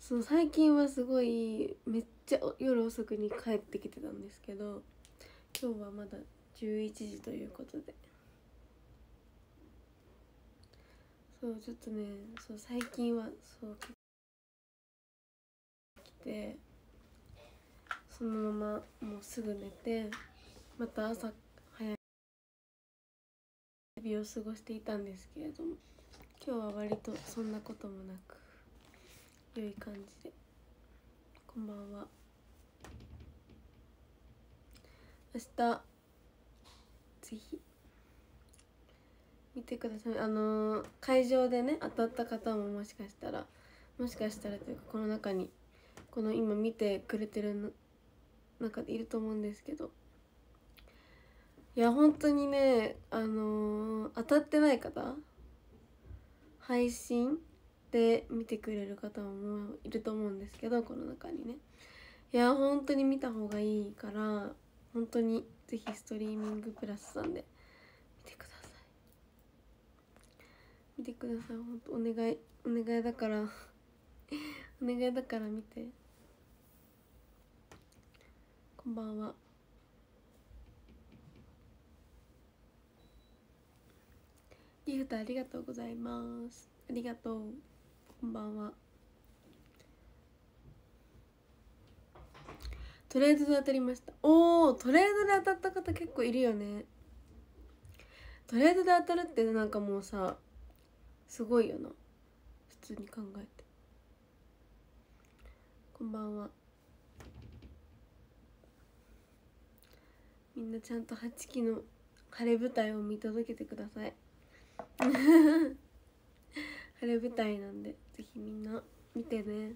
そう最近はすごいめっちゃ夜遅くに帰ってきてたんですけど、今日はまだ11時ということで、そうちょっとね、そう最近はそう来て、そのままもうすぐ寝て、また朝早い日を過ごしていたんですけれども、今日は割とそんなこともなく良い感じで。こんばんは。明日ぜひ見てください。会場でね当たった方ももしかしたらというか、この中にこの今見てくれてる中でいると思うんですけど、いや本当にね、当たってない方、配信で見てくれる方もいると思うんですけど、この中にね、いや本当に見た方がいいから、本当にぜひストリーミングプラスさんで見てください。見てください、本当お願いだからお願いだから見て。こんばんは。ギフトありがとうございます。ありがとう。こんばんは。トレードで当たりました。おお、トレードで当たった方結構いるよね。トレードで当たるってなんかもうさ、すごいよな、普通に考えて。こんばんは。みんなちゃんと8期の晴れ舞台を見届けてください晴れ舞台なんでぜひみんな見てね。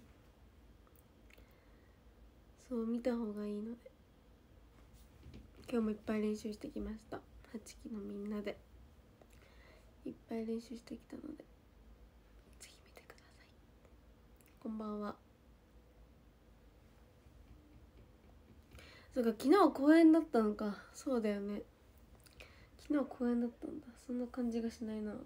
そう見た方がいいので、今日もいっぱい練習してきました。8期のみんなでいっぱい練習してきたのでぜひ見てください。こんばんは。そうか、昨日公演だったのか。そうだよね、昨日公演だったんだ。そんな感じがしないな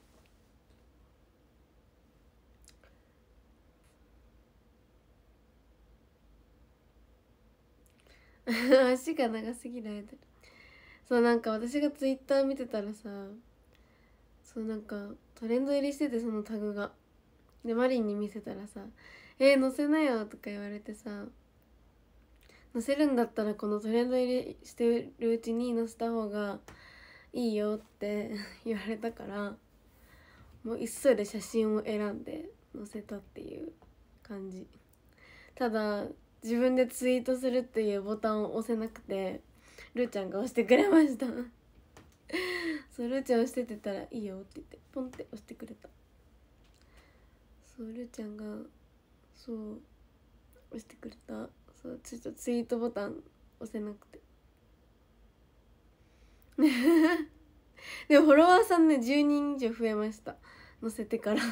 足が長すぎるアイドル。そうなんか私がツイッター見てたらさ、そうなんかトレンド入りしてて、そのタグが。でマリンに見せたらさ載せなよ」とか言われてさ、載せるんだったらこのトレンド入りしてるうちに載せた方がいいよって言われたから、もう急いで写真を選んで載せたっていう感じ。ただ自分でツイートするっていうボタンを押せなくて、るーちゃんが押してくれましたそうるーちゃん押しててたら「いいよ」って言ってポンって押してくれた。そうるーちゃんがそう押してくれた。そうちょっとツイートボタン押せなくてでもフォロワーさんね10人以上増えました、載せてから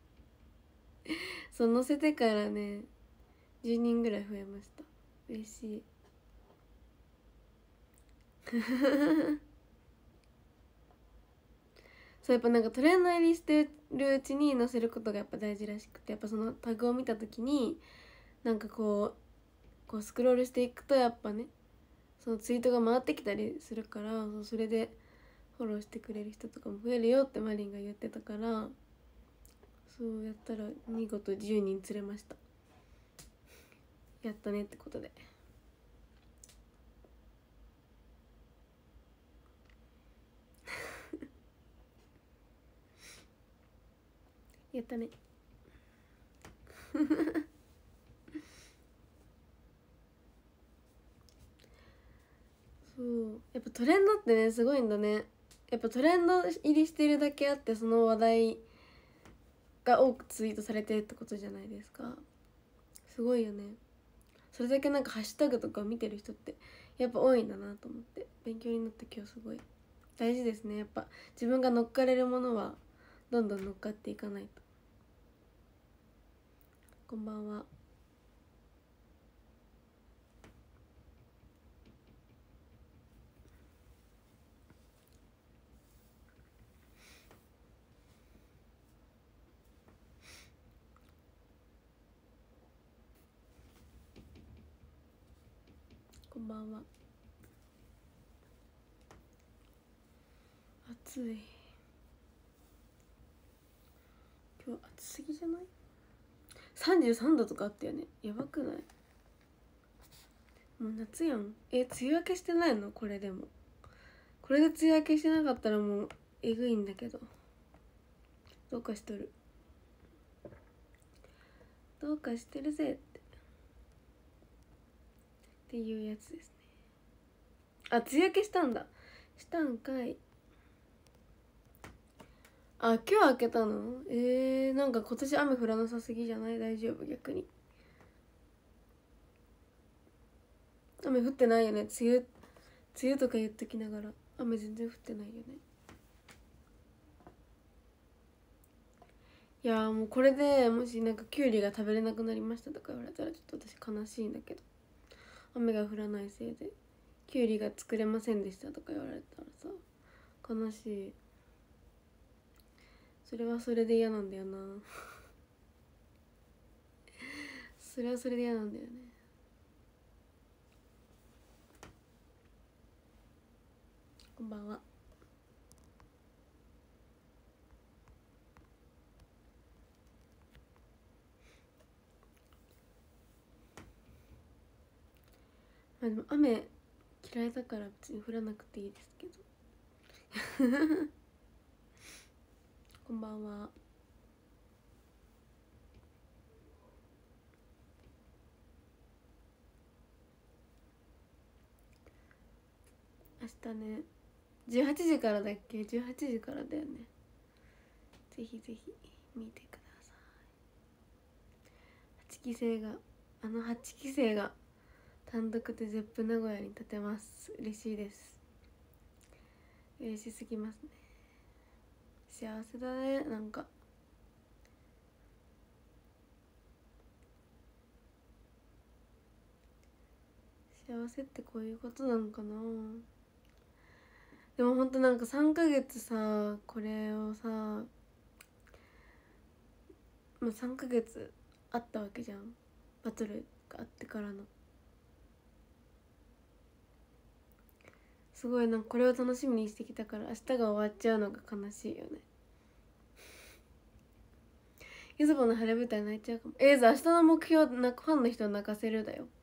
そう載せてからね10人ぐらい増えました。嬉しいそうやっぱなんかトレンド入りしてるうちに載せることがやっぱ大事らしくて、やっぱそのタグを見た時になんかこうスクロールしていくとやっぱね、そのツイートが回ってきたりするから、それでフォローしてくれる人とかも増えるよってマリンが言ってたから、そうやったら見事10人釣れました。やったねってことでやったねそうやっぱトレンドってねすごいんだね。やっぱトレンド入りしてるだけあって、その話題が多くツイートされてるってことじゃないですか。すごいよね。それだけなんかハッシュタグとか見てる人ってやっぱ多いんだなと思って勉強になった。今日すごい大事ですね。やっぱ自分が乗っかれるものはどんどん乗っかっていかないと。こんばんは。 んばんは。暑い。今日暑すぎじゃない？ 33 度とかあったよね。やばくない？もう夏やん。梅雨明けしてないの？これでもこれで梅雨明けしてなかったらもうえぐいんだけど、どうかしとる。どうかしてるぜっていうやつですね。あ、梅雨明けしたんだ。したんかい。あ、今日明けたの？なんか今年雨降らなさすぎじゃない？大丈夫？逆に雨降ってないよね。梅雨とか言っときながら雨全然降ってないよね。いやもうこれでもしなんかキュウリが食べれなくなりましたとか言われたらちょっと私悲しいんだけど、雨が降らないせいでキュウリが作れませんでしたとか言われたらさ悲しい。それはそれで嫌なんだよなそれはそれで嫌なんだよね。こんばんは。まあでも雨嫌いだから別に降らなくていいですけどこんばんは。明日ね18時からだっけ？18時からだよね。ぜひぜひ見てください。8期生が8期生が単独でゼップ名古屋に立てます。嬉しいです。嬉しすぎますね。幸せだね。なんか幸せってこういうことなのかな。でもほんとなんか3ヶ月さこれをさ、まあ、3ヶ月あったわけじゃん。バトルがあってからのすごいなんかこれを楽しみにしてきたから明日が終わっちゃうのが悲しいよね。ゆずぼの晴れ舞台泣いちゃうかも。明日の目標ファンの人を泣かせるだよ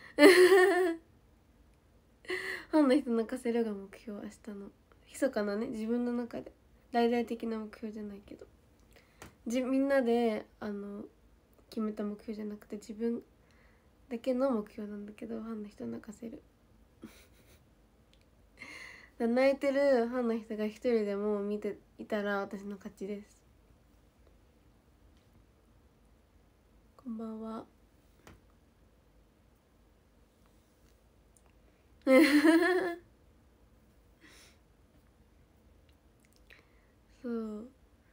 ファンの人泣かせるが目標。明日の密かなね、自分の中で大々的な目標じゃないけどみんなで決めた目標じゃなくて自分だけの目標なんだけど、ファンの人泣かせる泣いてるファンの人が一人でも見ていたら私の勝ちです。こんばんはそう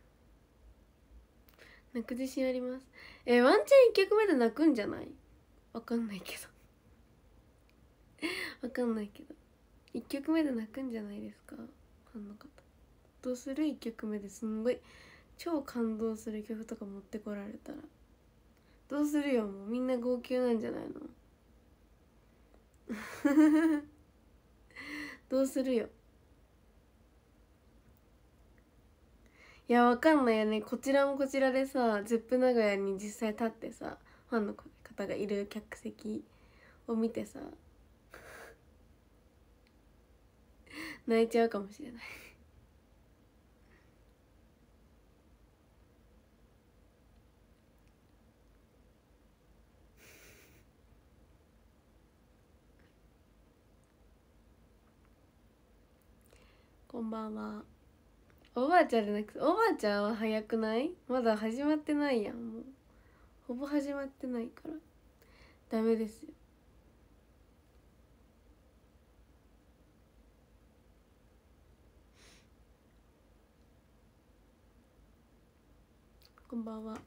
泣く自信あります。ワンチャン1曲目で泣くんじゃない？わかんないけどわかんないけど1曲目で泣くんじゃないですか、ファンの方。どうする？ 1 曲目ですんごい超感動する曲とか持ってこられたらどうするよ。もうみんな号泣なんじゃないのどうするよ。いやわかんないよね。こちらもこちらでさ、ゼップ名古屋に実際立ってさ、ファンの方がいる客席を見てさ泣いちゃうかもしれないこんばんは。おばあちゃんじゃなくて、おばあちゃんは早くない？まだ始まってないやん。もうほぼ始まってないからダメですよ。こんばんは。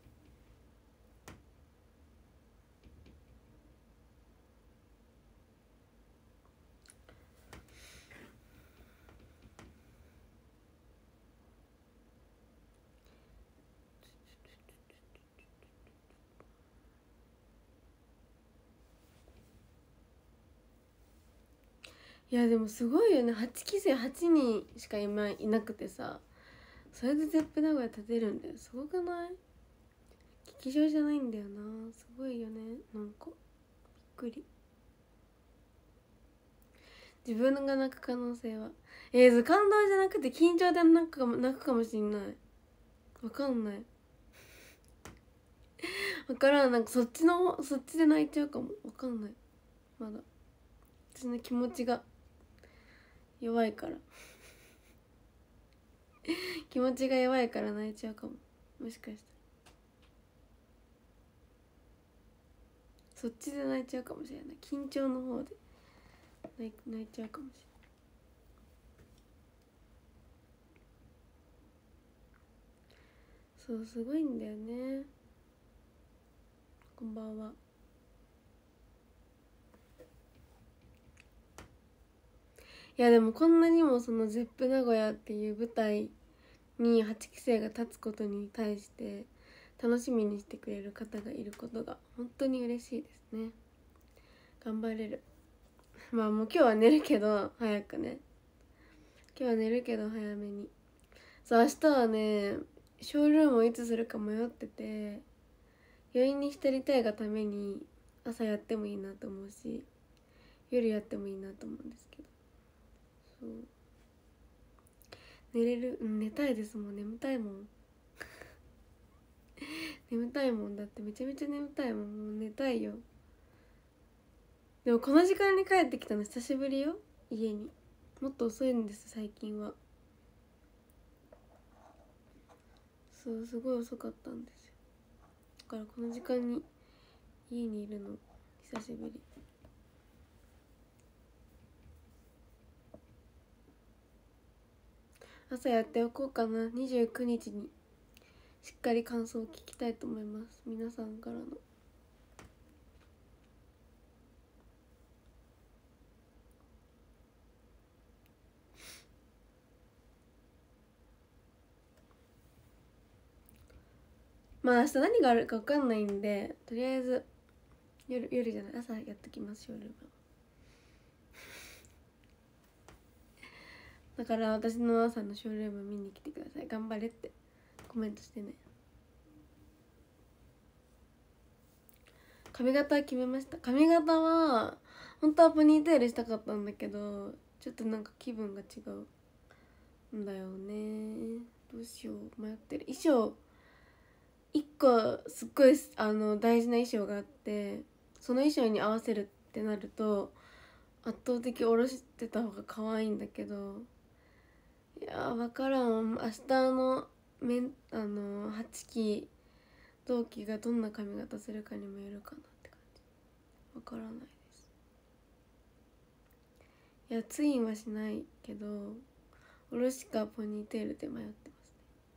いやでもすごいよね。8期生8人しか今いなくてさ、それでゼップ名古屋立てるんだよ。すごくない？劇場じゃないんだよな。すごいよね。なんかびっくり。自分が泣く可能性は感動じゃなくて緊張で泣くかもしんない。わかんない。わからん。なんかそっちで泣いちゃうかも。わかんない。まだ私の気持ちが弱いから気持ちが弱いから泣いちゃうかも。もしかしたらそっちで泣いちゃうかもしれない。緊張の方で泣いちゃうかもしれない。そう、すごいんだよね。こんばんは。いやでもこんなにもそのゼップ名古屋っていう舞台に8期生が立つことに対して楽しみにしてくれる方がいることが本当に嬉しいですね。頑張れる。まあもう今日は寝るけど早くね。今日は寝るけど早めに。そう、明日はねショールームをいつするか迷ってて、余韻に浸りたいがために朝やってもいいなと思うし、夜やってもいいなと思うんですけど、そう寝れる、寝たいですもん。眠たいもん眠たいもん。だってめちゃめちゃ眠たいもん。もう寝たいよ。でもこの時間に帰ってきたの久しぶりよ。家にもっと遅いんです最近は。そう、すごい遅かったんですよ。だからこの時間に家にいるの久しぶり。朝やっておこうかな。29日にしっかり感想を聞きたいと思います。皆さんからの。まあ明日何があるか分かんないんで、とりあえず夜じゃない、朝やってきます。夜はだから私の朝のショールーム見に来てください。頑張れってコメントしてね。髪型決めました。髪型は本当はポニーテールしたかったんだけど、ちょっとなんか気分が違うんだよね。どうしよう迷ってる。衣装一個すっごい大事な衣装があって、その衣装に合わせるってなると圧倒的下ろしてた方が可愛いんだけど、いや分からん。明日8期同期がどんな髪型するかにもよるかなって感じ。分からないです。いやツインはしないけど、下ろしかポニーテールで迷ってます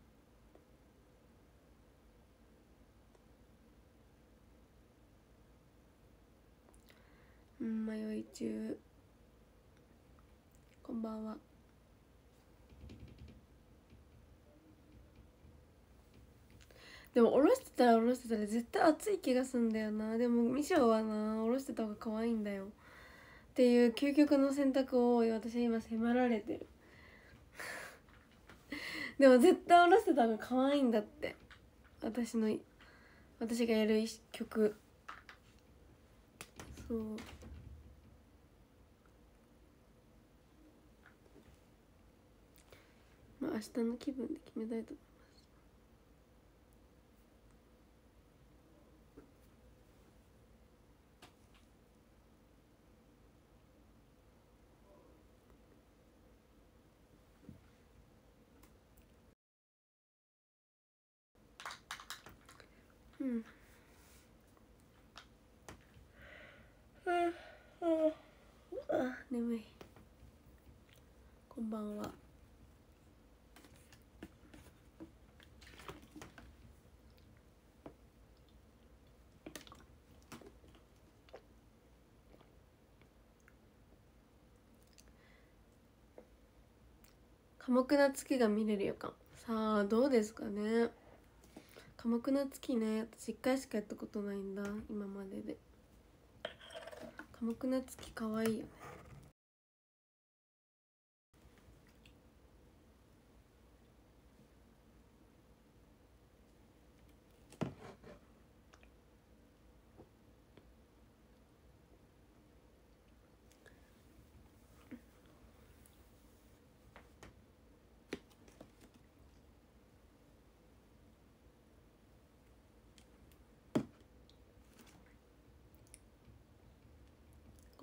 ね。迷い中。こんばんは。でも下ろしてたら絶対暑い気がすんだよな。でも衣装はな、下ろしてた方が可愛いんだよっていう究極の選択を私は今迫られてる。でも絶対下ろしてた方が可愛いんだって。私がやる曲。そう、まあ明日の気分で決めたいと思います。うん。あ、眠い。こんばんは。寡黙な月が見れる予感。さあどうですかね。寡黙な月ね、私1回しかやったことないんだ今までで。寡黙な月かわいいよね。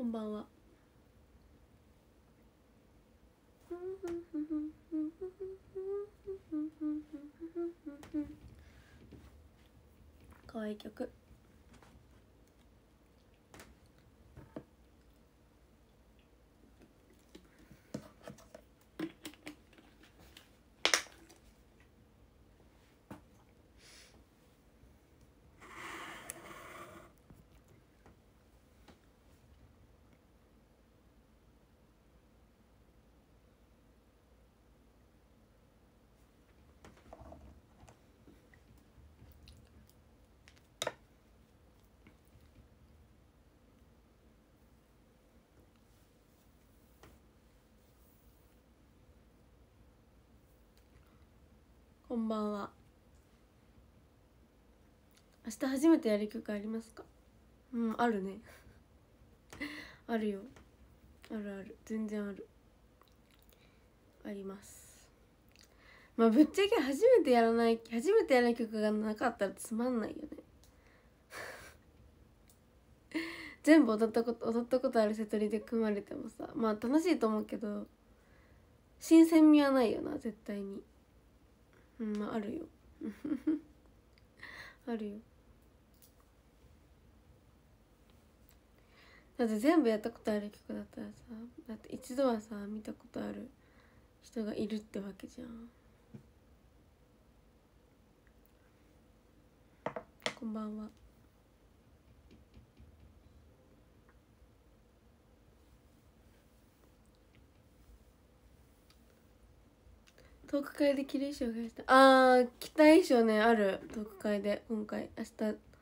んばんは。かわいい曲。こんばんは。明日初めてやる曲ありますか？あるね。あるよ。あるある、全然ある。あります。まあぶっちゃけ初めてやる曲がなかったらつまんないよね。全部踊ったことあるセトリで組まれてもさ、まあ楽しいと思うけど新鮮味はないよな、絶対に。まああるよ。あるよ。だって全部やったことある曲だったらさ、だって一度はさ見たことある人がいるってわけじゃん。こんばんは。トーク会で着る衣装がした。着た衣装ね、ある。トーク会で今回明日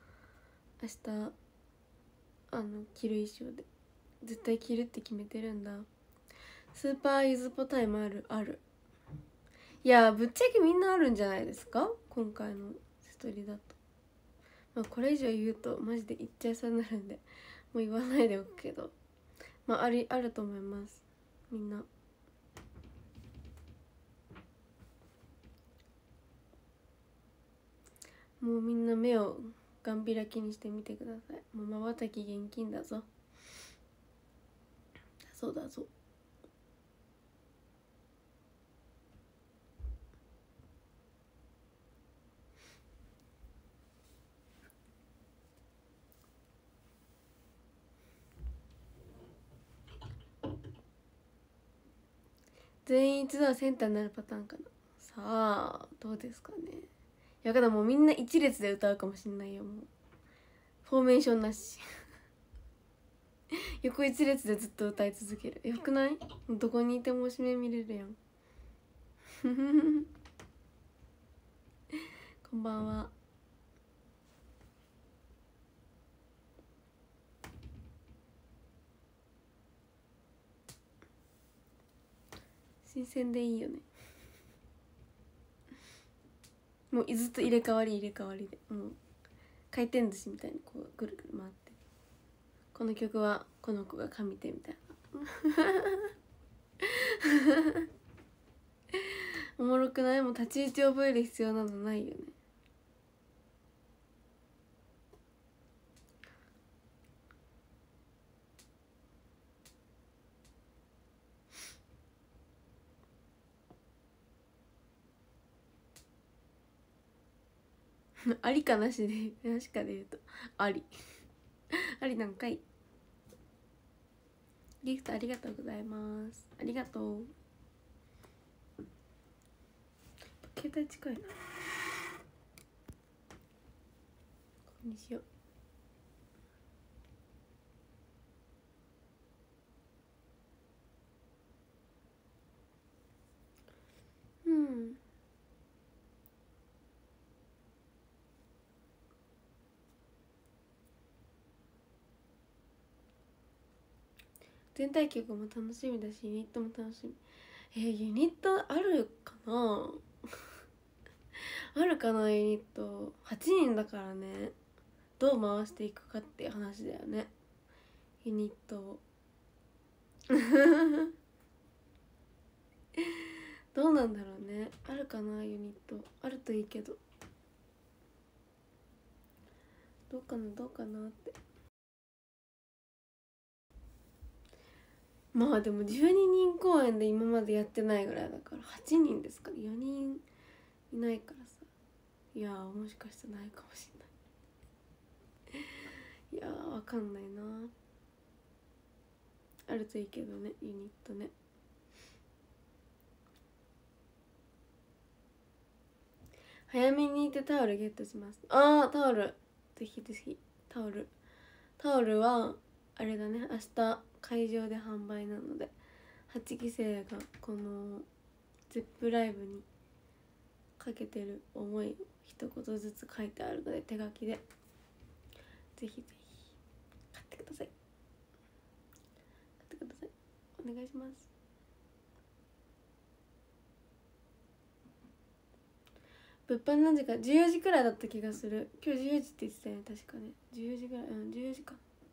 着る衣装で絶対着るって決めてるんだ。スーパーユズポタイムある。いやぶっちゃけみんなあるんじゃないですか、今回のストーリーだと。まあこれ以上言うとマジで言っちゃいそうになるんでもう言わないでおくけど、まああると思います、みんな。もうみんな目をガン開きにしてみてください。もうまばたき厳禁だぞ。そうだぞ。全員一度はセンターになるパターンかな。さあどうですかね。いやだからもうみんな一列で歌うかもしんないよ。もうフォーメーションなし。横一列でずっと歌い続ける。よくない？どこにいても推しメン見れるやん。こんばんは。新鮮でいいよね。もうずっと入れ替わりで、もう回転寿司みたいにこうぐるぐる回って、この曲はこの子が神手みたいな。おもろくない？もう立ち位置覚える必要などないよね。ありかなしで、なしかで言うとあり。ありなんかい。ギフトありがとうございます。ありがとう。携帯近いな。ここにしよう。全体曲も楽しみだしユニットも楽しみ。ユニットあるかな。あるかな。ユニット8人だからね、どう回していくかっていう話だよね、ユニットを。どうなんだろうね。あるかな、ユニット。あるといいけど、どうかなって。 まあでも12人公演で今までやってないぐらいだから8人ですから4人いないからさ。いやーもしかしてないかもしれないいやーわかんないな。あるといいけどね、ユニットね。早めに行ってタオルゲットします。ああタオルぜひぜひ。タオルはあれだね、明日会場で販売なので、8期生がこのゼップライブにかけてる思いを一言ずつ書いてあるので、手書きでぜひぜひ買ってください。買ってください、お願いします。物販何時か、14時くらいだった気がする。今日14時って言ってたよね、確かね。14時ぐらい、14時か。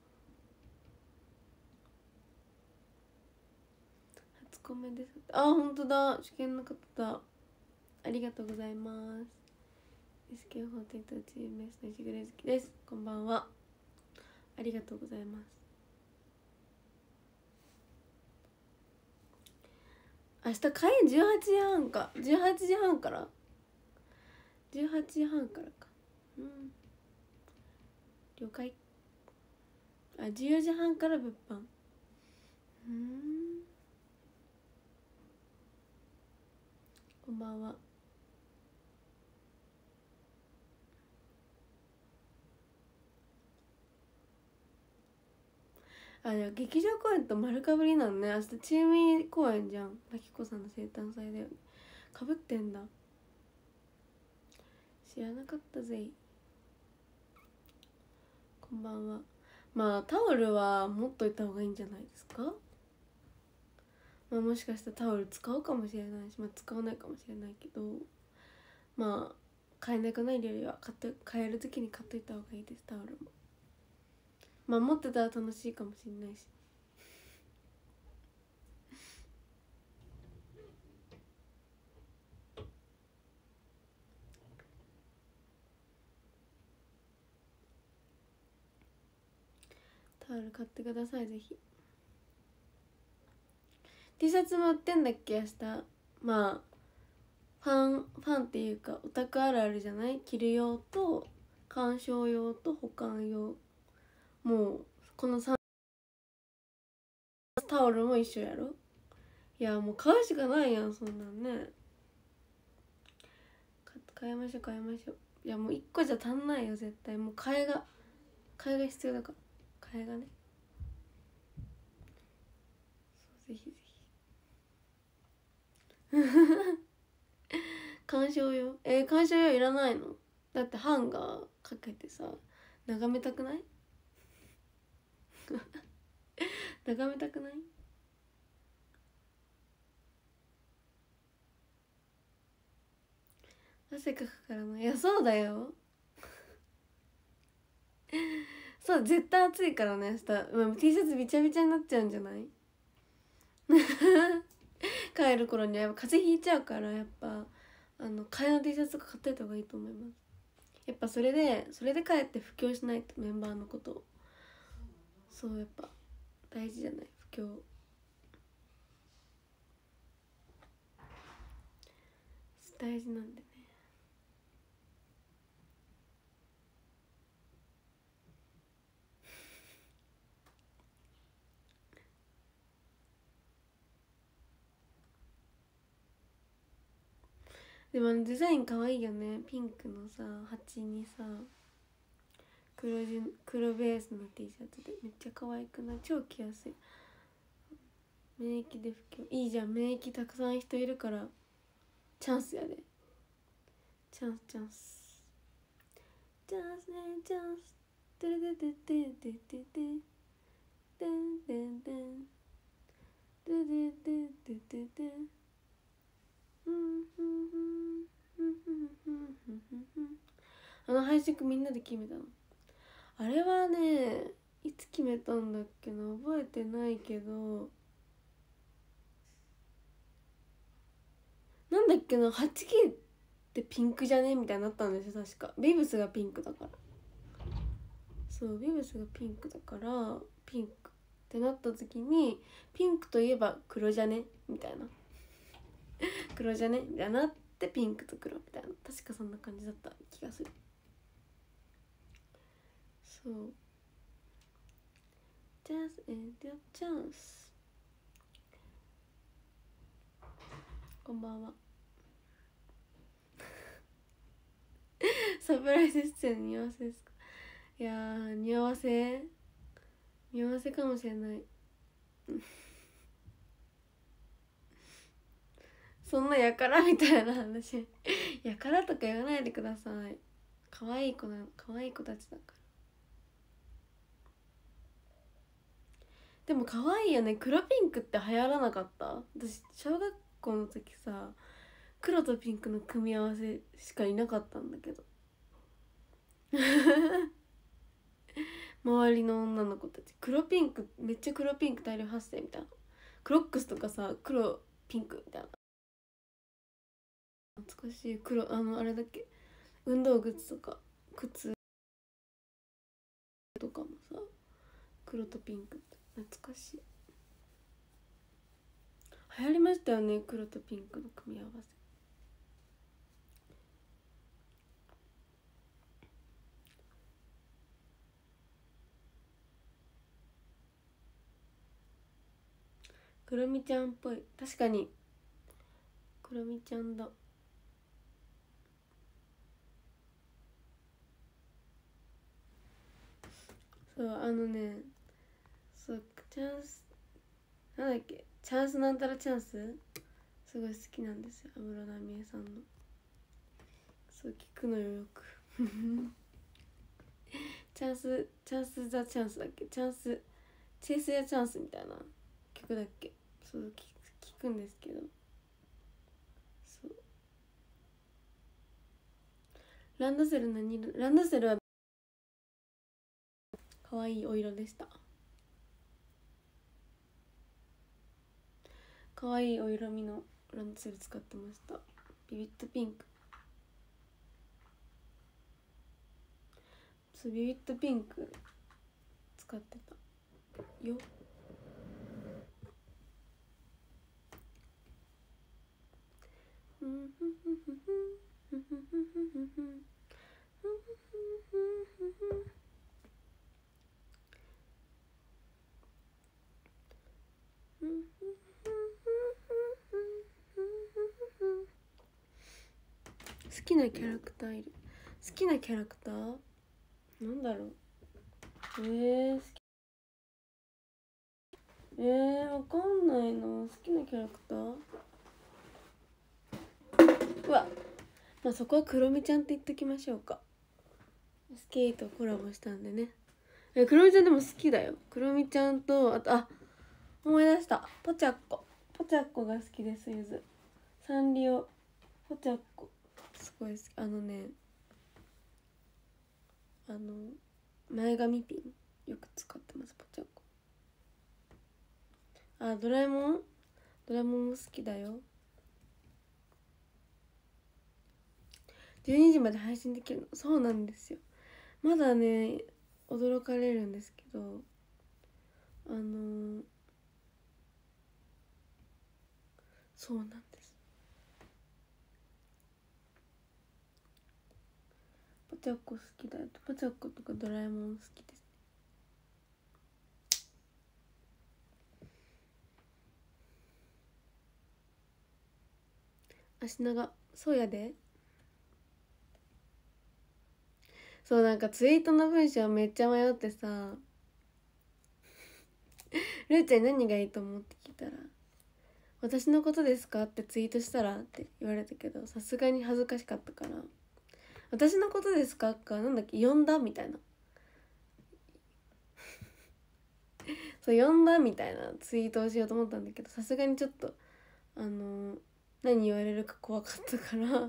初コメです。あ、本当だ、試験の方だ。ありがとうございます。SK48 チームメスの石黒月です。こんばんは。ありがとうございます。明日開演18時半か。18時半から18時半からか。了解。あ、14時半から物販。こんばんは。あ、じゃあ劇場公演と丸かぶりなんね。明日チームイ公演じゃん。まきこさんの生誕祭だよね。かぶってんだ。知らなかったぜ。こんばんは。まあタオルは持っといた方がいいんじゃないですか。まあもしかしたらタオル使うかもしれないし、まあ使わないかもしれないけど、まあ買えなくなるよりは買える時に買っといた方がいいです。タオルもまあ持ってたら楽しいかもしれないし。タオル買ってください、ぜひ。 T シャツも売ってんだっけ明日。まあファンっていうかオタクあるあるじゃない。着る用と鑑賞用と保管用、もうこの3タオルも一緒やろ。いやもう買うしかないやん、そんなんね。買いましょう買いましょう。いやもう1個じゃ足んないよ絶対。もう替えが必要だから。替えがね。そうぜひぜひ鑑賞用鑑賞用いらないの。だってハンガーかけてさ眺めたくない眺めたくない。汗かくからな。いやそうだよそう絶対暑いからね明日。T シャツびちゃびちゃになっちゃうんじゃない帰る頃にはやっぱ風邪ひいちゃうから、やっぱ替えの T シャツとか買っといた方がいいと思います。やっぱそれで帰って布教しないと、メンバーのことを。そうやっぱ大事じゃない、布教。大事なんでね。でもデザイン可愛いよね。ピンクのさ鉢にさ黒ベースの T シャツでめっちゃ可愛くない？超着やすい。免疫で布教いいじゃん。免疫たくさん人いるからチャンスやで。チャンスチャンスチャンスね、チャンス。テレテテテテテテテンテンテンテテテテテテ配信みんなで決めたの。あれはねいつ決めたんだっけな、覚えてないけど、なんだっけな、8期ってピンクじゃねみたいになったんですよ確か。ビブスがピンクだから。そうビブスがピンクだからピンクっってなった時にピンクといえば黒じゃねみたいな黒じゃねみたいなってピンクと黒みたいな、確かそんな感じだった気がする。そう、チャンスチャンス。こんばんは。サプライズ出演似合わせですか？いやー、似合わせかもしれないそんなやからみたいな話やからとか言わないでください。可愛い子たちだから。でも可愛いよね。黒ピンクって流行らなかった？私小学校の時さ、黒とピンクの組み合わせしかいなかったんだけど周りの女の子たち黒ピンク、めっちゃ黒ピンク大量発生みたいな。クロックスとかさ、黒ピンクみたいな。懐かしい。黒、あれだっけ、運動靴とか靴とかもさ、黒とピンクって懐かしい。流行りましたよね、黒とピンクの組み合わせ。クロミちゃんっぽい。確かにクロミちゃんだ。そう、そう、チャンス、なんだっけ、チャンスなんたらチャンス、すごい好きなんですよ、安室奈美恵さんの。そう聞くのよ、よくチャンスザチャンスだっけ、チャンスチェイスやチャンスみたいな曲だっけ。そう聞くんですけど、そう、ランドセル何色？ランドセルは可愛いお色でした。可愛いお色味のランドセル使ってました。ビビットピンク。そう、ビビットピンク使ってたよ。好きなキャラクターいる？好きなキャラクターなんだろう。わかんないな。好きなキャラクター、うわ、まあそこはクロミちゃんって言っときましょうか。スケートコラボしたんでね。クロミちゃんでも好きだよ。クロミちゃんと、あと、思い出した、ポチャッコが好きです。ゆずサンリオポチャッコすごい好き。前髪ピンよく使ってます、ポチャッコ。ドラえもんも好きだよ。12時まで配信できるの？そうなんですよ。まだね、驚かれるんですけど、そうなんです。ポチャッコ好きだよ。ポチャッコとかドラえもん好きです。足長、そうやで。そう、なんかツイートの文章めっちゃ迷ってさルーちゃんに何がいいと思って聞いたら、私のことですかってツイートしたらって言われたけど、さすがに恥ずかしかったから、私のことですかか、なんだっけ、呼んだみたいなそう呼んだみたいなツイートをしようと思ったんだけど、さすがにちょっと何言われるか怖かったから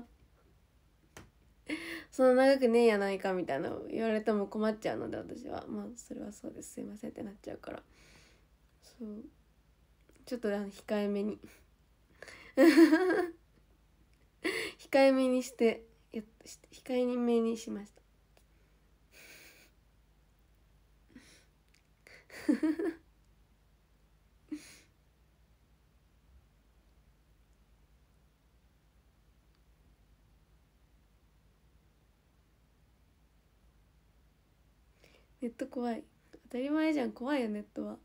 そんな長くねえやないかみたいな言われても困っちゃうので、私はまあそれはそうです、すいませんってなっちゃうから、そうちょっと控えめに控えめにして控えめにしましたネット怖い。当たり前じゃん、怖いよネットは。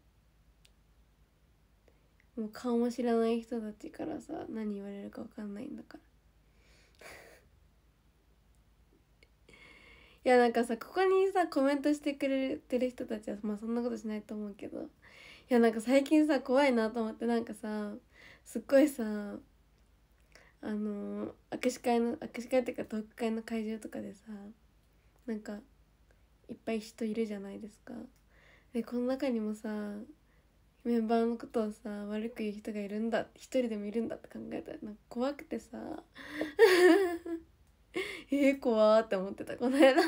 もう顔も知らない人たちからさ何言われるか分かんないんだから。いやなんかさ、ここにさコメントしてくれてる人たちはまあそんなことしないと思うけど、いやなんか最近さ怖いなと思って、なんかさすっごいさ握手会っていうかトーク会の会場とかでさ、なんかいっぱい人いるじゃないですか。でこの中にもさメンバーのことをさ悪く言う人がいるんだ、一人でもいるんだって考えたらなんか怖くてさ怖って思ってたこの間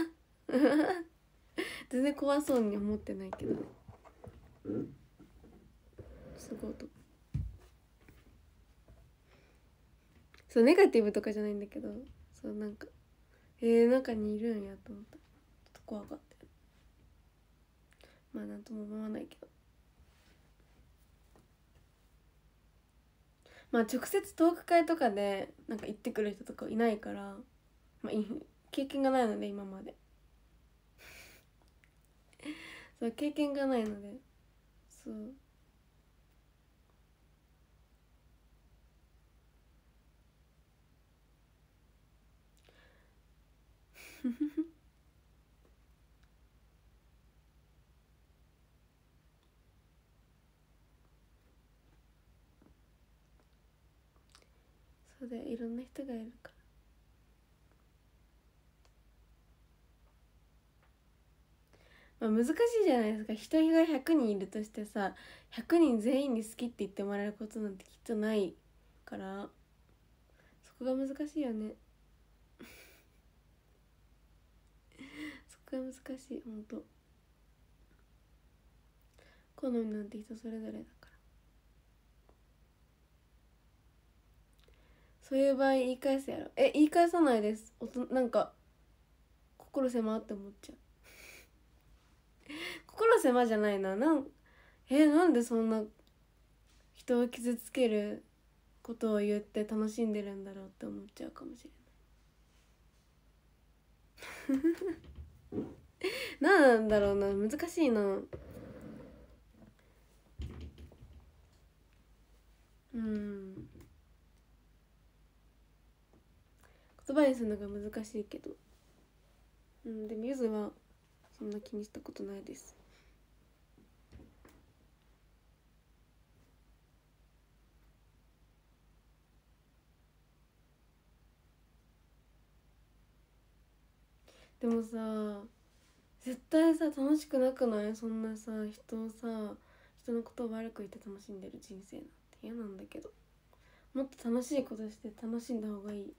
全然怖そうに思ってないけどね、すごいと。そうネガティブとかじゃないんだけど、そうなんか中にいるんやと思った。ちょっと怖かった。まあなんとも思わないけど、まあ直接トーク会とかでなんか行ってくる人とかいないから、まあ経験がないので今までそう経験がないので、そうそうだよ、いろんな人がいるから。まあ難しいじゃないですか。人が100人いるとしてさ、100人全員に好きって言ってもらえることなんてきっとないから、そこが難しいよね。そこが難しい、ほんと。好みなんて人それぞれだから。そういう場合言い返すやろ。言い返さないです。なんか心狭って思っちゃう。心狭じゃないな。なんでそんな人を傷つけることを言って楽しんでるんだろうって思っちゃうかもしれない。なんだろうな、難しいな。言葉にするのが難しいけど、でもゆずはそんな気にしたことないです。でもさ絶対さ楽しくなくない？そんなさ人のことを悪く言って楽しんでる人生なんて嫌なんだけど、もっと楽しいことして楽しんだ方がいい。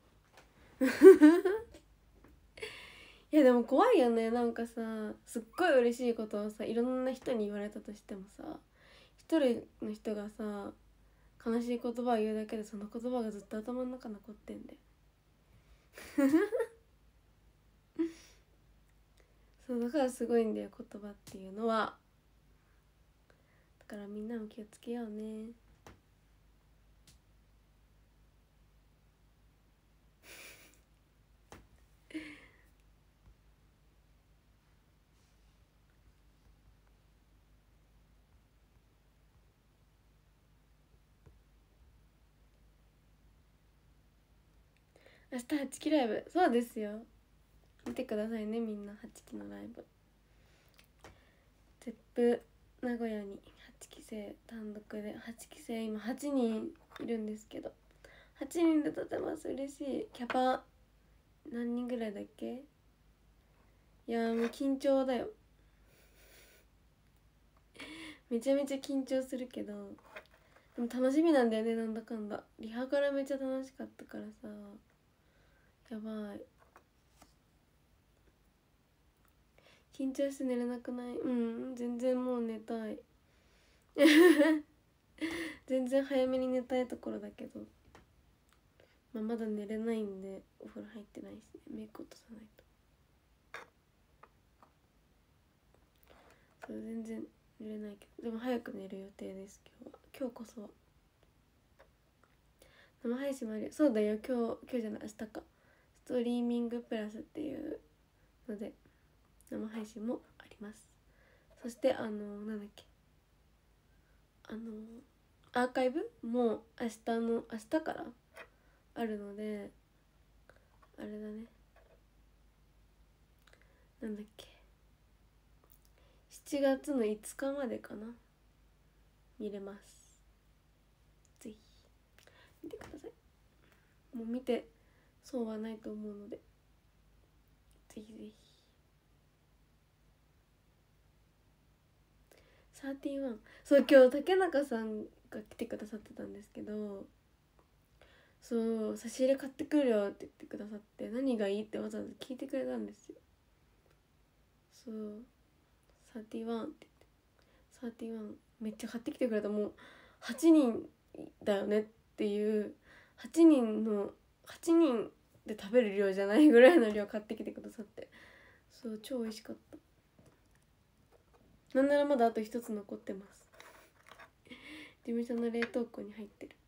いやでも怖いよね。なんかさすっごい嬉しいことをさいろんな人に言われたとしてもさ、一人の人がさ悲しい言葉を言うだけでその言葉がずっと頭の中残ってんでそうだからすごいんだよ言葉っていうのは。だからみんなも気をつけようね。明日8期ライブ、そうですよ、見てくださいねみんな。8期のライブ、ゼップ名古屋に8期生単独で、8期生今8人いるんですけど、8人でとてます嬉しい。キャパ何人ぐらいだっけ？いやもう緊張だよ、めちゃめちゃ緊張するけど、でも楽しみなんだよね。なんだかんだリハからめっちゃ楽しかったからさ、やばい。緊張して寝れなくない？全然もう寝たい全然早めに寝たいところだけど、まだ寝れないんでお風呂入ってないしね、メイク落とさないと。そう全然寝れないけど、でも早く寝る予定です。今日こそは。生配信もあるよ。そうだよ、今日じゃない明日か。ストリーミングプラスっていうので生配信もあります。 そしてなんだっけ、アーカイブも明日からあるので、あれだね、なんだっけ、7月の5日までかな、見れます。ぜひ見てください。もう見てそうはないと思うので、ぜひぜひ。31、そう今日竹中さんが来てくださってたんですけど、そう差し入れ買ってくるよって言ってくださって、何がいいってわざわざ聞いてくれたんですよ。そう31って言って、31めっちゃ買ってきてくれた。もう8人だよねっていう、8人で食べる量じゃないぐらいの量買ってきてくださって、そう超美味しかった。なんならまだあと1つ残ってます。事務所の冷凍庫に入ってる。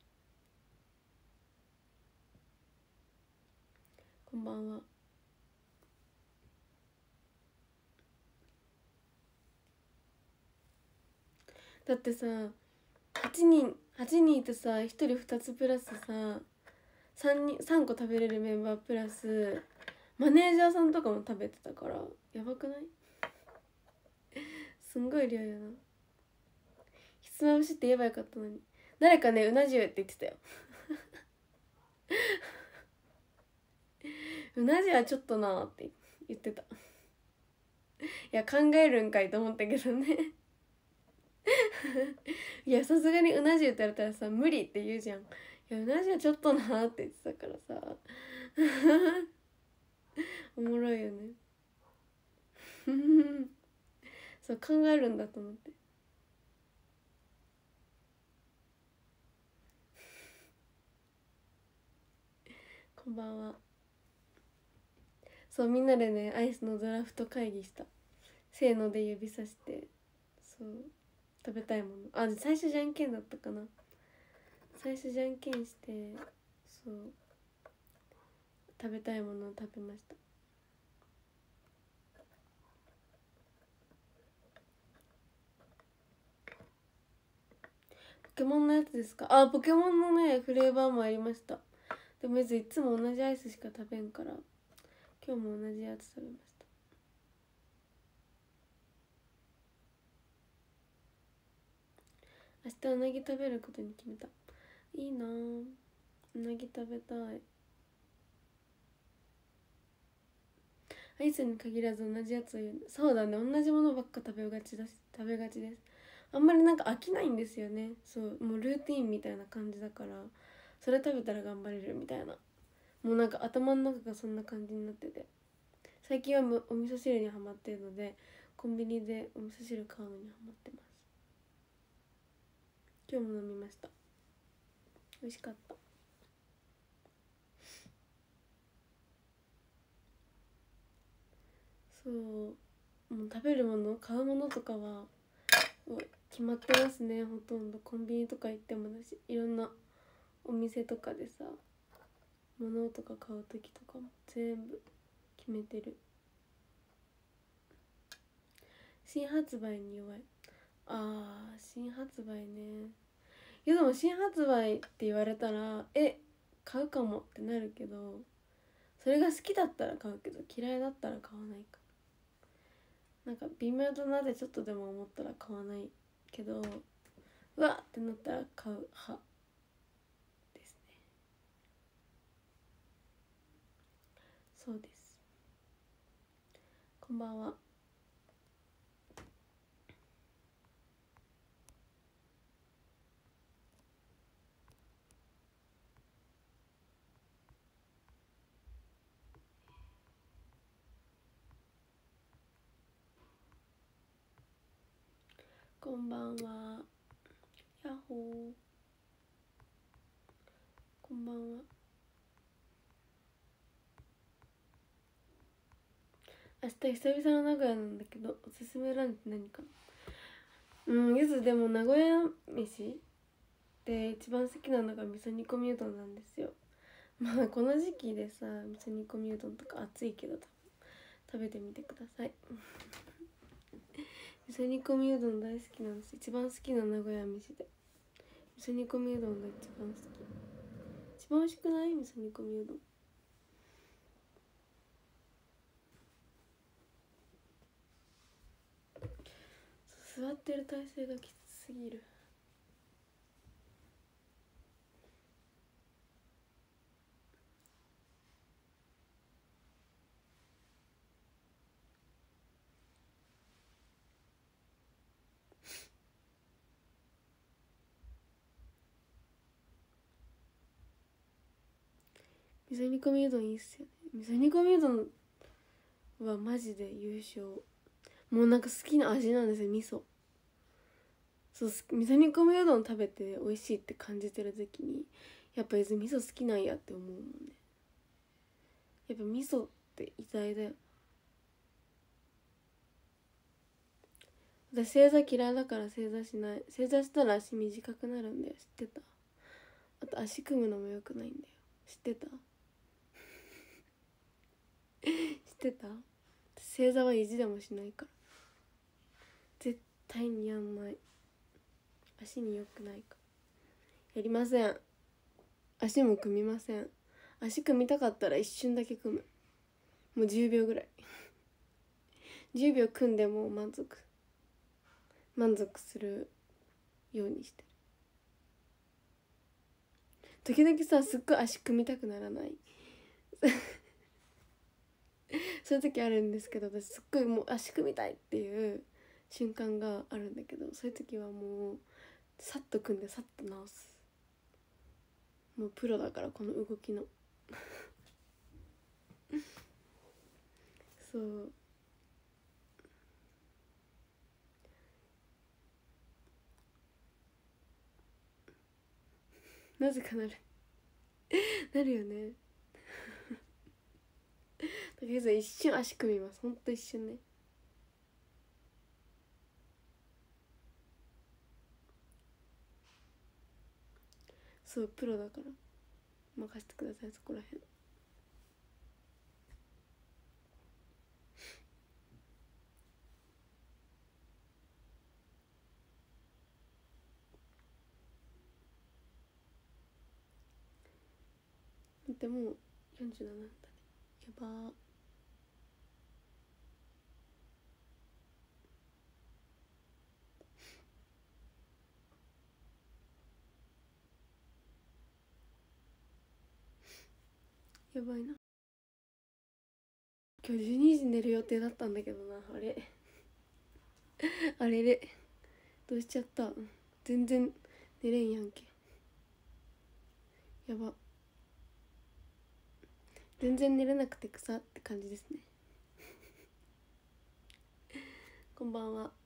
こんばんは。だってさ、8人いてさ、1人2つプラスさ、3個食べれるメンバープラスマネージャーさんとかも食べてたから、やばくない？すんごい量やな。ひつまぶしって言えばよかったのに。誰かね、うな重って言ってたよ。うな重はちょっとなーって言ってた。いや考えるんかいと思ったけどね。いやさすがにうな重って言われたらさ、無理って言うじゃん。いやうな重はちょっとなーって言ってたからさ。おもろいよね。そう考えるんだと思って。こんばんは。そうみんなでね、アイスのドラフト会議した。せーので指さして、そう食べたいもの、最初じゃんけんだったかな。最初じゃんけんして、そう食べたいものを食べました。ポケモンのやつですか？ポケモンのねフレーバーもありました。でもいつも同じアイスしか食べんから、今日も同じやつ食べました。明日うなぎ食べることに決めた。いいなぁ、うなぎ食べたい。アイスに限らず同じやつを言う。そうだね、同じものばっか食べがちです。あんまりなんか飽きないんですよね。そうもうルーティンみたいな感じだから、それ食べたら頑張れるみたいな、もうなんか頭の中がそんな感じになってて、最近はお味噌汁にハマってるので、コンビニでお味噌汁買うのにハマってます。今日も飲みました。美味しかった。そうもう食べるもの買うものとかは決まってますね。ほとんどコンビニとか行ってもだし、いろんなお店とかでさ、物とか買う時とかも全部決めてる。新発売に弱い。新発売ね。いやでも新発売って言われたら買うかもってなるけど、それが好きだったら買うけど嫌いだったら買わないか。なんか微妙だなってちょっとでも思ったら買わないけど、うわってなったら買う派ですね。そうです。こんばんは。こんばんは。やっほー。こんばんは。明日久々の名古屋なんだけど、おすすめランチ何かな。ゆずでも名古屋飯で一番好きなのが味噌煮込みうどんなんですよ。まあこの時期でさ、味噌煮込みうどんとか暑いけど食べてみてください。 味噌煮込みうどん大好きなんです。一番好きな名古屋飯で味噌煮込みうどんが一番好き。一番美味しくない？味噌煮込みうどん。座ってる体勢がきつすぎる。味噌煮込みうどんいいっすよね。味噌煮込みうどんはマジで優勝。もうなんか好きな味なんですよ、味噌。そう味噌煮込みうどん食べて美味しいって感じてる時にやっぱ味噌好きなんやって思うもんね。やっぱ味噌って偉大だよ。私正座嫌いだから正座しない。正座したら足短くなるんだよ、知ってた？あと足組むのも良くないんだよ、知ってた？知ってた？正座は意地でもしないから、絶対にやんない。足に良くないからやりません。足も組みません。足組みたかったら一瞬だけ組む。もう10秒ぐらい10秒組んでも満足するようにしてる。時々さ、すっごい足組みたくならないそういう時あるんですけど、私すっごいもう足組みたいっていう瞬間があるんだけど、そういう時はもうさっと組んでさっと直す。もうプロだからこの動きのそうなぜかなるなるよねだけど一瞬足組みます。ほんと一瞬ね。そうプロだから任せてください、そこらへん。でも47なんだね。やばー。やばいな。今日12時に寝る予定だったんだけどな。あれあれれどうしちゃった。全然寝れんやんけ。やば。全然寝れなくて草って感じですねこんばんは。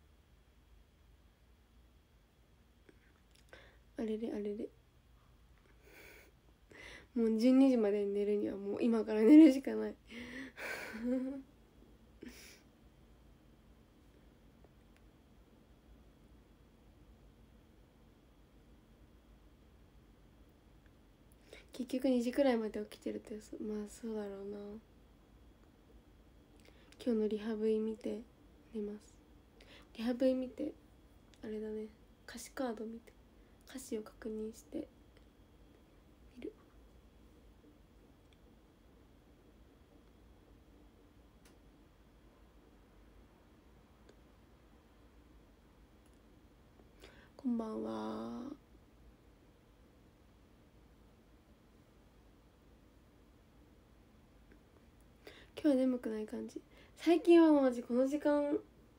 あれれあれれもう12時までに寝るにはもう今から寝るしかない結局2時くらいまで起きてるって。まあそうだろうな。今日のリハブイ見て寝ます。リハブイ見てあれだね、歌詞カード見て歌詞を確認して見る。こんばんは。今日は眠くない感じ。最近はマジこの時間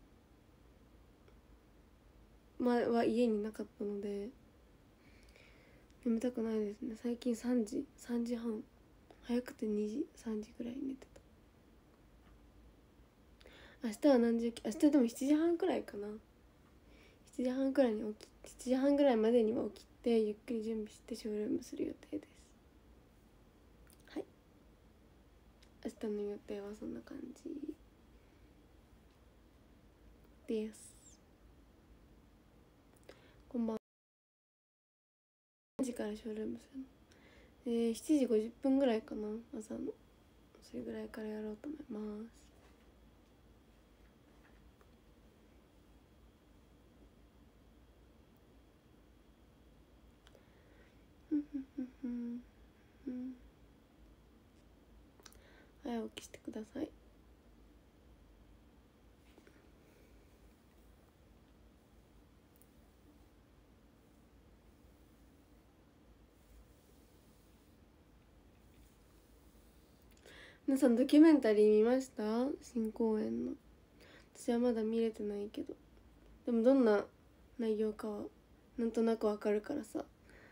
は家にいなかったので眠たくないですね。最近3時半、早くて2時3時ぐらいに寝てた。明日は何時起き？明日でも7時半くらいかな。7時半くらいに起き、7時半ぐらいまでには起きてゆっくり準備してショールームする予定です。はい、明日の予定はそんな感じです。こんばんは。何時からショールームするの？7時50分ぐらいかな、朝の。それぐらいからやろうと思います。 うん、早起きしてください。皆さんドキュメンタリー見ました？新公演の。私はまだ見れてないけど、でもどんな内容かはなんとなくわかるからさ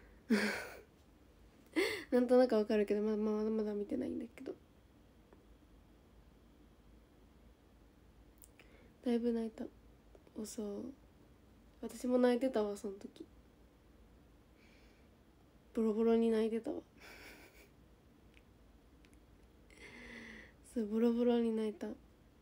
なんとなくわかるけど、まだ見てないんだけど、だいぶ泣いた。そう、私も泣いてたわその時。ボロボロに泣いてたわそう、ボロボロに泣いた。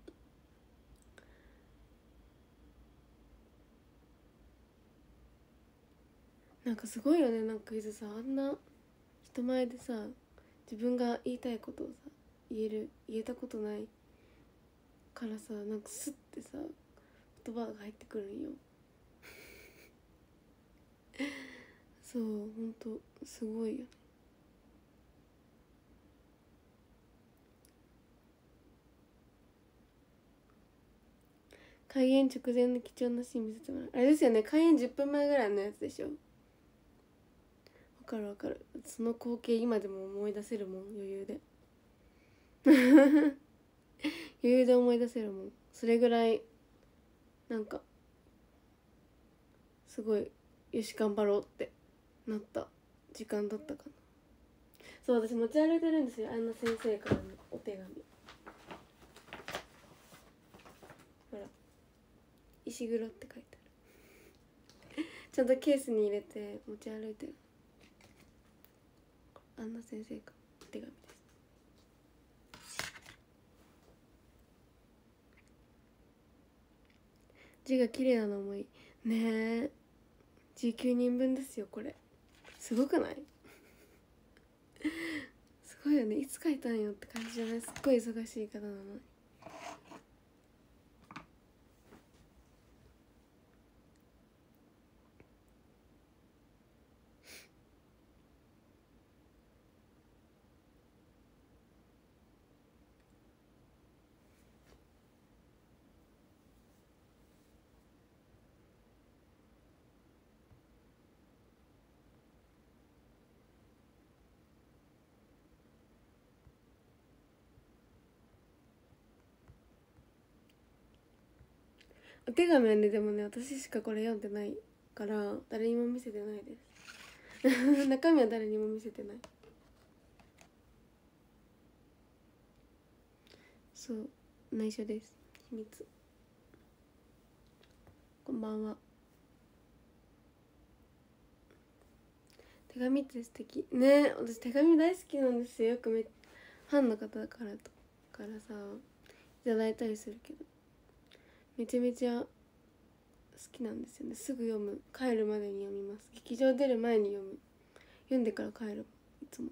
なんかすごいよね。なんかいつさ、あんな人前でさ自分が言いたいことをさ言えたことないからさ、なんかスッてさ言葉が入ってくるんよそう、ほんとすごいよね。開演直前の貴重なシーン見せてもらう、あれですよね、開演10分前ぐらいのやつでしょ。わかるわかる。その光景今でも思い出せるもん、余裕で余裕で思い出せるもん。それぐらいなんかすごい、よし頑張ろうってなった時間だったかな。そう、私持ち歩いてるんですよ、あんな先生からのお手紙。ほら、石黒って書いてあるちゃんとケースに入れて持ち歩いてる。あんな先生からお手紙です。字が綺麗なのもいいねえ。19人分ですよこれ。すごくない？すごいよね。いつ書いたんよって感じじゃない？すっごい忙しい方なのに。お手紙はね、でもね、私しかこれ読んでないから誰にも見せてないです中身は誰にも見せてない。そう、内緒です、秘密。こんばんは。手紙って素敵ね。私手紙大好きなんですよ。よくファンの方からさいただいたりするけど、めちゃめちゃ好きなんですよね。すぐ読む。帰るまでに読みます。劇場出る前に読んでから帰る、いつも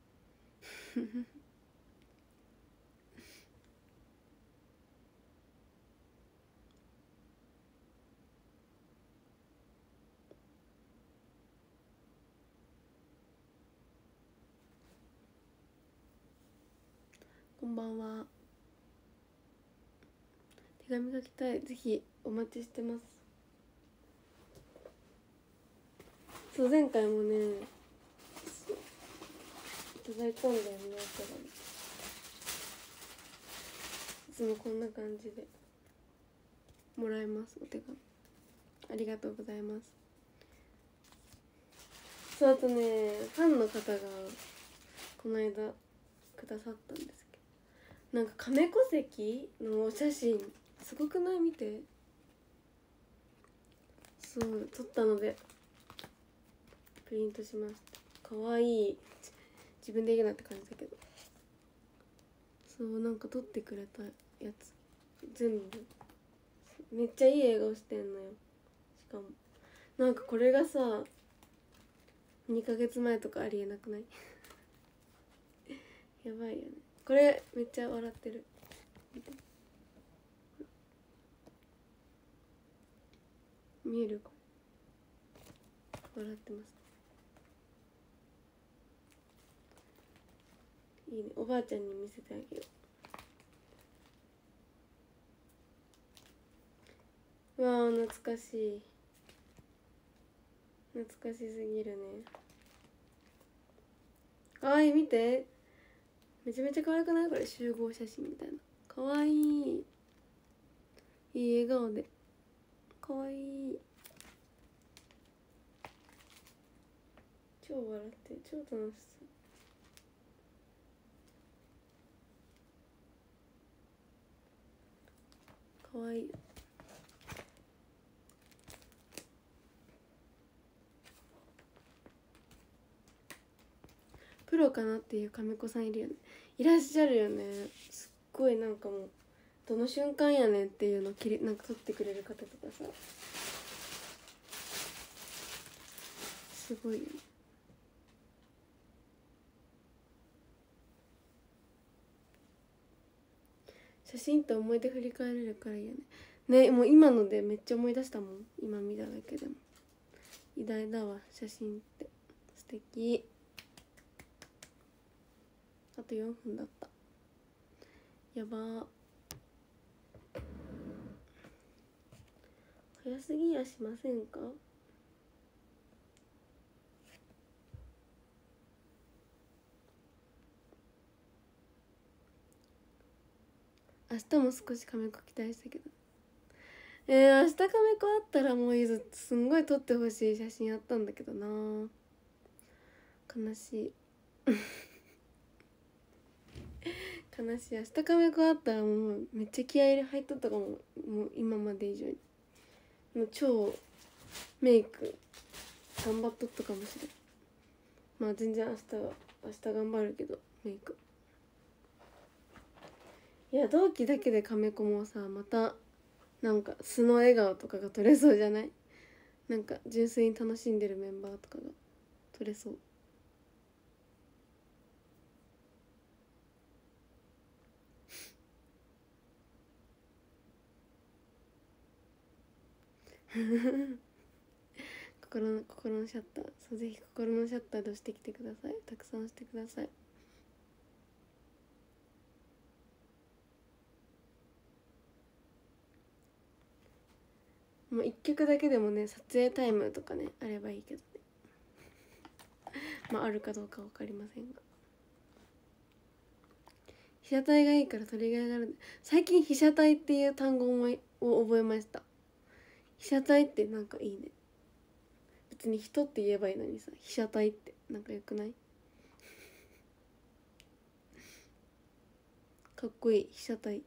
こんばんは。手紙書きたい。ぜひお待ちしてます。そう、前回もねいただいたんだよね、お手紙。いつもこんな感じでもらえます、お手紙。ありがとうございます。そう、あとね、ファンの方がこの間くださったんですけど、なんか亀戸籍のお写真すごくない？見て。そう撮ったのでプリントしました。かわいい。自分で言うなって感じだけど、そうなんか撮ってくれたやつ全部めっちゃいい笑顔してんのよ。しかもなんかこれがさ2ヶ月前とかありえなくない？やばいよね。これめっちゃ笑ってる。見える？これ笑ってます。 いいね、おばあちゃんに見せてあげよう。うわー懐かしい、懐かしすぎるね。かわいい、見て、めちゃめちゃ可愛くない？これ集合写真みたいな。かわいい、いい笑顔でかわいい。超笑って超楽しそう。かわいい。プロかなっていう亀子さんいるよね。いらっしゃるよね。すっごいなんかもうどの瞬間やねんっていうのをなんか撮ってくれる方とかさ、すごいよね。写真って思い出振り返れるからいいよね。ね、もう今のでめっちゃ思い出したもん、今見ただけでも。偉大だわ写真って、素敵。あと4分だった。やばー、早すぎやしませんか？明日も少し亀子期待したけど、明日亀子あったらもうすんごい撮ってほしい写真あったんだけどな。悲しい悲しい。明日亀子あったらもうめっちゃ気合い入っとったかも。もう今まで以上にもう超メイク頑張っとったかもしれん。まあ全然明日頑張るけど、メイク。いや同期だけで亀子もさ、またなんか素の笑顔とかが撮れそうじゃない？なんか純粋に楽しんでるメンバーとかが撮れそう。心のシャッター、そう、ぜひ心のシャッターで押してきてください。たくさん押してください。もう1曲だけでもね、撮影タイムとかねあればいいけどね。まああるかどうか分かりませんが、被写体がいいから鳥が上がる。最近被写体っていう単語を覚えました。被写体ってなんかいいね。別に人って言えばいいのにさ、被写体ってなんかよくない？かっこいい、被写体。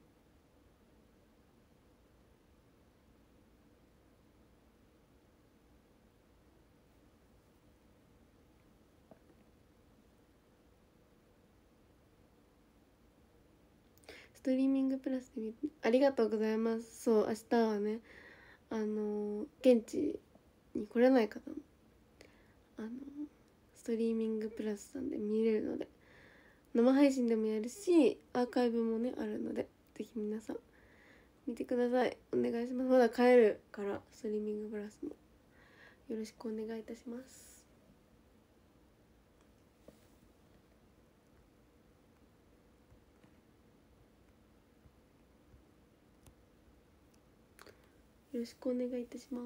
ストリーミングプラスで見てありがとうございます。そう、明日はね、現地に来れない方もストリーミングプラスさんで見れるので、生配信でもやるしアーカイブもねあるので、ぜひ皆さん見てください。お願いします。まだ帰るからストリーミングプラスもよろしくお願いいたします。よろしくお願いいたします。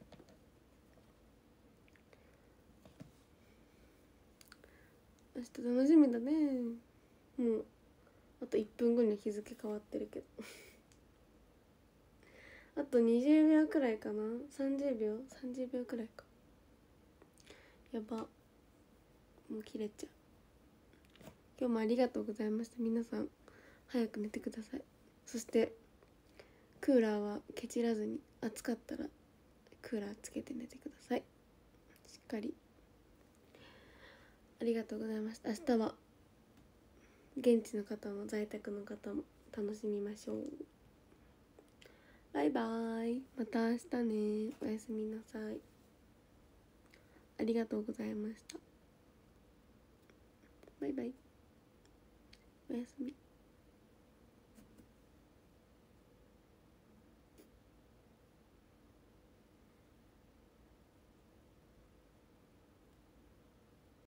明日楽しみだね。もうあと1分後には日付変わってるけどあと20秒くらいかな。30秒くらいか。やば、もう切れちゃう。今日もありがとうございました。皆さん早く寝てください。そしてクーラーはケチらずに、暑かったらクーラーつけて寝てください。しっかり。ありがとうございました。明日は現地の方も在宅の方も楽しみましょう。バイバーイ、また明日ね。おやすみなさい。ありがとうございました。バイバイ、おやすみ。